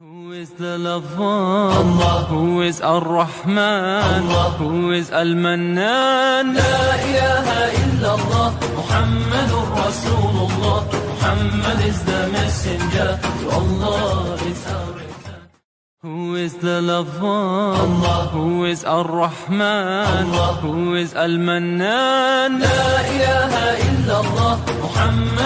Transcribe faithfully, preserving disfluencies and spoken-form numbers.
Who is the lover? Allah. Who is Ar-Rahman? Allah. Who is Al-Mannan? La ilaha illallah, Muhammadur Rasulullah. Muhammad is the messenger, to Allah is our return. Who is the lover? Allah. Who is Ar-Rahman? Allah. Who is Al-Mannan? La ilaha illallah, Muhammad